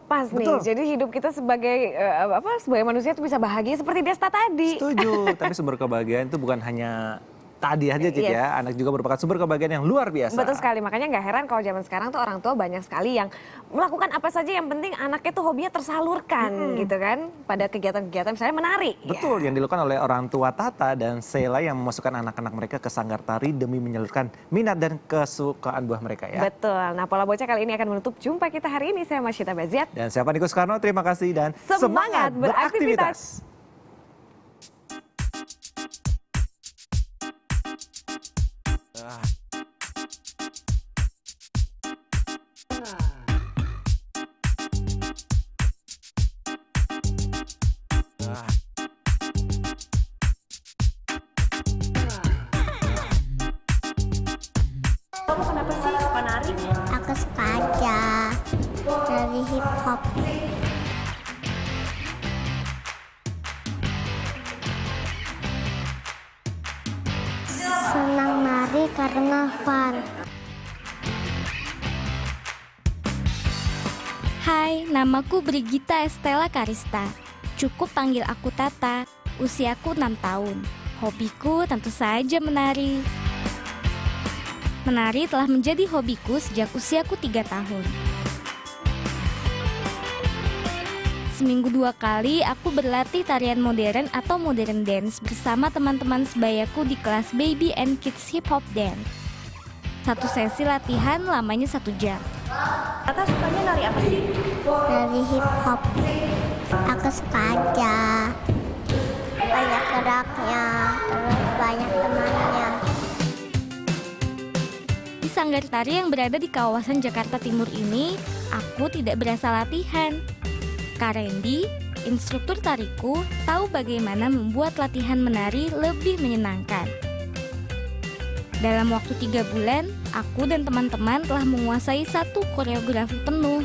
lepas nih. Betul. Jadi hidup kita sebagai sebagai manusia itu bisa bahagia seperti Desta tadi. Setuju, tapi sumber kebahagiaan itu bukan hanya tadi aja Cid ya, anak juga merupakan sumber kebahagiaan yang luar biasa. Betul sekali, makanya nggak heran kalau zaman sekarang tuh orang tua banyak sekali yang melakukan apa saja yang penting anaknya tuh hobinya tersalurkan gitu kan. Pada kegiatan-kegiatan misalnya menari. Betul, yang dilakukan oleh orang tua Tata dan Sheila yang memasukkan anak-anak mereka ke sanggar tari demi menyalurkan minat dan kesukaan buah mereka ya. Betul, nah Pola Bocah kali ini akan menutup jumpa kita hari ini. Saya Masyita Baziat. Dan saya Niko Soekarno, terima kasih dan Semangat beraktivitas. Kamu kenapa sih suka nari? Aku suka aja dari hip hop. Senang nari karena fun. Hai, namaku Brigita Estella Karista. Cukup panggil aku Tata. Usiaku 6 tahun. Hobiku tentu saja menari. Menari telah menjadi hobiku sejak usiaku 3 tahun. Seminggu 2 kali aku berlatih tarian modern atau modern dance bersama teman-teman sebayaku di kelas Baby and Kids Hip Hop Dance. Satu sesi latihan lamanya 1 jam. Tata sukanya nari apa sih? Dari hip hop. Aku suka aja. Banyak geraknya, terus banyak temannya. Di sanggar tari yang berada di kawasan Jakarta Timur ini, aku tidak berasa latihan. Kak Randy, instruktur tariku, tahu bagaimana membuat latihan menari lebih menyenangkan. Dalam waktu 3 bulan, aku dan teman-teman telah menguasai satu koreografi penuh.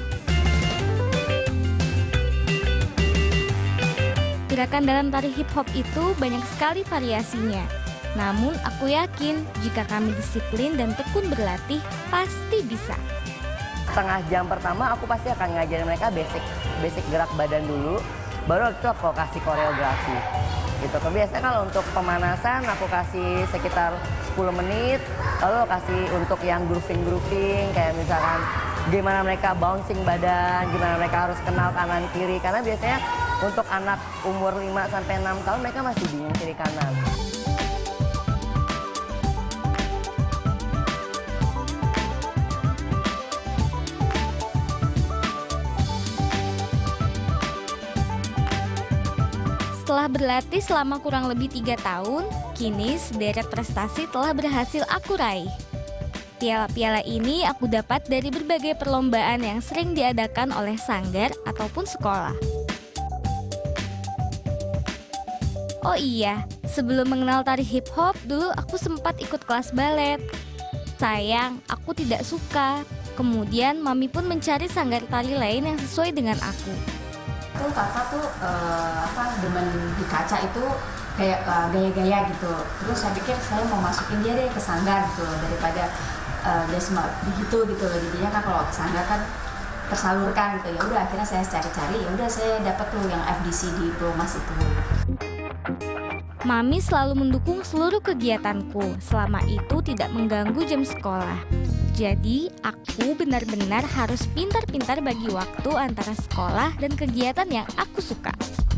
Gerakan dalam tari hip hop itu banyak sekali variasinya. Namun aku yakin jika kami disiplin dan tekun berlatih, pasti bisa. Setengah jam pertama aku pasti akan ngajarin mereka basic gerak badan dulu, baru itu aku kasih koreografi. Gitu. Biasanya kalau untuk pemanasan aku kasih sekitar 10 menit, lalu kasih untuk yang grooving kayak misalkan gimana mereka bouncing badan, gimana mereka harus kenal kanan kiri, karena biasanya untuk anak umur 5-6 tahun mereka masih bingung kiri kanan. Setelah berlatih selama kurang lebih 3 tahun, kini sederet prestasi telah berhasil aku raih. Piala-piala ini aku dapat dari berbagai perlombaan yang sering diadakan oleh sanggar ataupun sekolah. Oh iya, sebelum mengenal tari hip hop, dulu aku sempat ikut kelas balet. Sayang, aku tidak suka. Kemudian mami pun mencari sanggar tari lain yang sesuai dengan aku. Kakak tuh demen di kaca itu kayak gaya-gaya gitu. Terus saya pikir saya mau masukin dia deh ke sanggar gitu daripada dia semua begitu gitu loh. Jadinya kan kalau ke sanggar kan tersalurkan gitu. Ya udah akhirnya saya cari-cari, ya udah saya dapat tuh yang FDC di Promas itu. Mami selalu mendukung seluruh kegiatanku, selama itu tidak mengganggu jam sekolah. Jadi, aku benar-benar harus pintar-pintar bagi waktu antara sekolah dan kegiatan yang aku suka.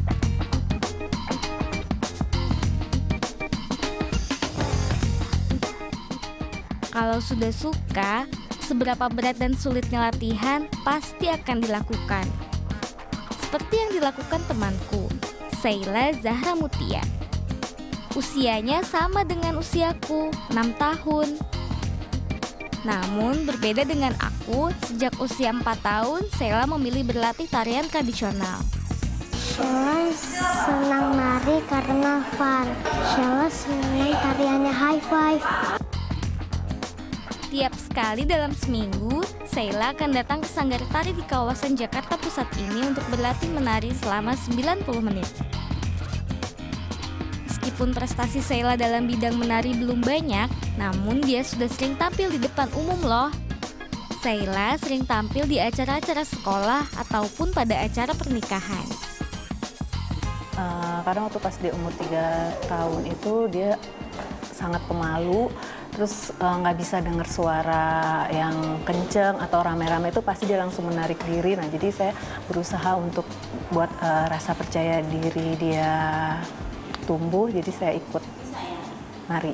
Kalau sudah suka, seberapa berat dan sulitnya latihan pasti akan dilakukan. Seperti yang dilakukan temanku, Sheila Zahra Mutia. Usianya sama dengan usiaku, 6 tahun. Namun berbeda dengan aku, sejak usia 4 tahun, Sheila memilih berlatih tarian tradisional. Sheila senang nari karena fun. Sheila senang tariannya high five. Tiap sekali dalam seminggu, Sheila akan datang ke sanggar tari di kawasan Jakarta Pusat ini untuk berlatih menari selama 90 menit. Meskipun prestasi Sheila dalam bidang menari belum banyak, namun dia sudah sering tampil di depan umum loh. Sheila sering tampil di acara-acara sekolah ataupun pada acara pernikahan. Kadang waktu pas dia umur 3 tahun itu dia sangat pemalu, terus nggak bisa dengar suara yang kenceng atau rame-rame itu pasti dia langsung menarik diri. Nah jadi saya berusaha untuk buat rasa percaya diri dia tumbuh, jadi saya ikut nari.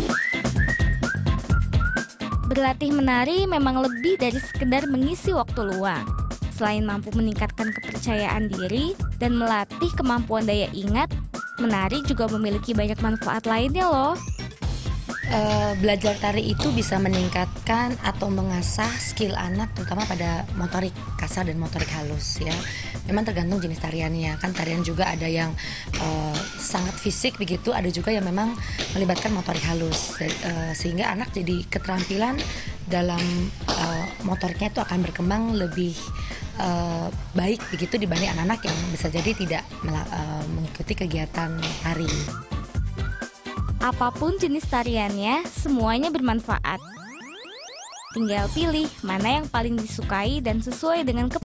Berlatih menari memang lebih dari sekedar mengisi waktu luang. Selain mampu meningkatkan kepercayaan diri dan melatih kemampuan daya ingat, menari juga memiliki banyak manfaat lainnya loh. Belajar tari itu bisa meningkatkan atau mengasah skill anak terutama pada motorik kasar dan motorik halus ya. Memang tergantung jenis tariannya, kan tarian juga ada yang sangat fisik begitu, ada juga yang memang melibatkan motorik halus, sehingga anak jadi keterampilan dalam motoriknya itu akan berkembang lebih baik begitu dibanding anak-anak yang bisa jadi tidak mengikuti kegiatan tari. Apapun jenis tariannya, semuanya bermanfaat. Tinggal pilih mana yang paling disukai dan sesuai dengan